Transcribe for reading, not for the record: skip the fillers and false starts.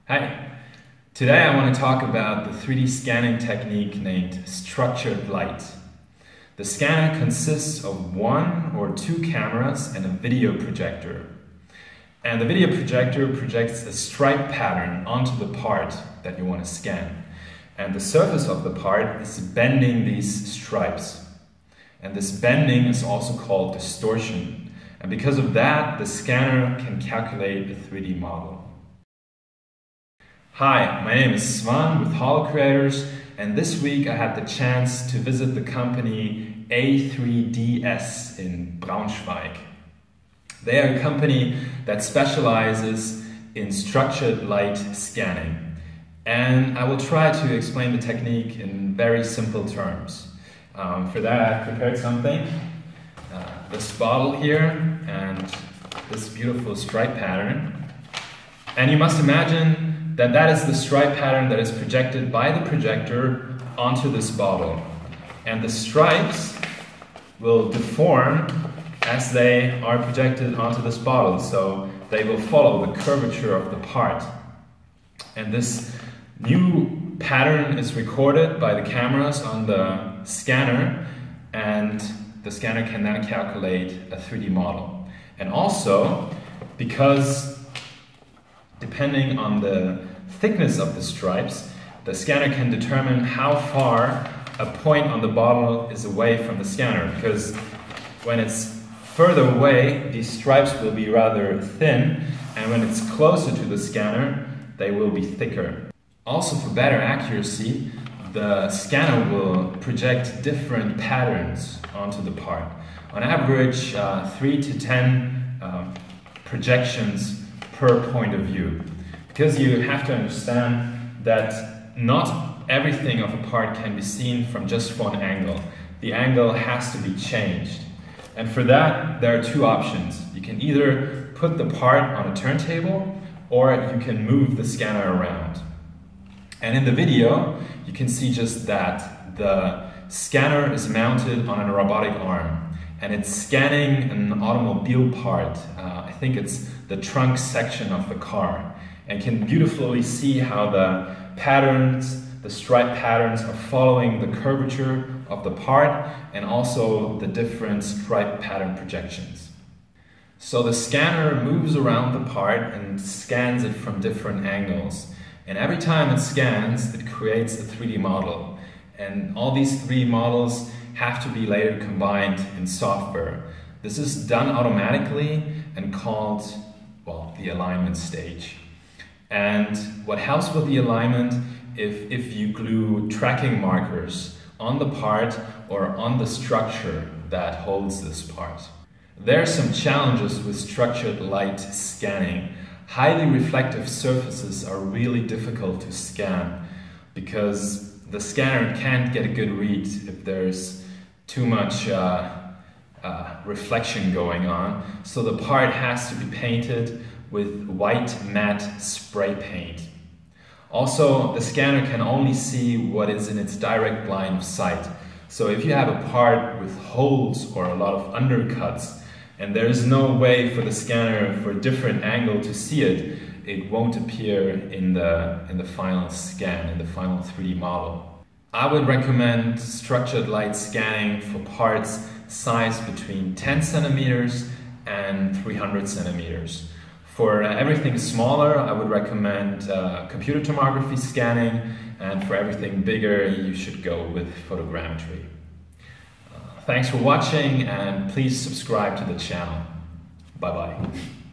Hi, today I want to talk about the 3D scanning technique named structured light. The scanner consists of one or two cameras and a video projector. And the video projector projects a stripe pattern onto the part that you want to scan. And the surface of the part is bending these stripes. And this bending is also called distortion. And because of that, the scanner can calculate a 3D model. Hi, my name is Svan with Holocreators, and this week I had the chance to visit the company A3DS in Braunschweig. They are a company that specializes in structured light scanning, and I will try to explain the technique in very simple terms. For that I've prepared something, this bottle here and this beautiful stripe pattern, and you must imagine that is the stripe pattern that is projected by the projector onto this bottle. And the stripes will deform as they are projected onto this bottle, so they will follow the curvature of the part. And this new pattern is recorded by the cameras on the scanner, and the scanner can then calculate a 3D model. And also, because depending on the thickness of the stripes, the scanner can determine how far a point on the bottle is away from the scanner, because when it's further away, these stripes will be rather thin, and when it's closer to the scanner, they will be thicker. Also, for better accuracy, the scanner will project different patterns onto the part. On average, 3 to 10 projections per point of view. Because you have to understand that not everything of a part can be seen from just one angle. The angle has to be changed. And for that, there are two options. You can either put the part on a turntable, or you can move the scanner around. And in the video, you can see just that. The scanner is mounted on a robotic arm, and it's scanning an automobile part. I think it's the trunk section of the car, and can beautifully see how the patterns, the stripe patterns, are following the curvature of the part and also the different stripe pattern projections. So the scanner moves around the part and scans it from different angles. And every time it scans, it creates a 3D model. And all these 3D models have to be later combined in software. This is done automatically and called, well, the alignment stage. And what helps with the alignment, if you glue tracking markers on the part or on the structure that holds this part. There are some challenges with structured light scanning. Highly reflective surfaces are really difficult to scan because the scanner can't get a good read if there's too much reflection going on. So the part has to be painted with white matte spray paint. Also, the scanner can only see what is in its direct line of sight. So if you have a part with holes or a lot of undercuts, and there is no way for the scanner for a different angle to see it, it won't appear in the final scan, in the final 3D model. I would recommend structured light scanning for parts sized between 10 centimeters and 300 centimeters. For everything smaller, I would recommend computer tomography scanning, and for everything bigger, you should go with photogrammetry. Thanks for watching, and please subscribe to the channel. Bye-bye.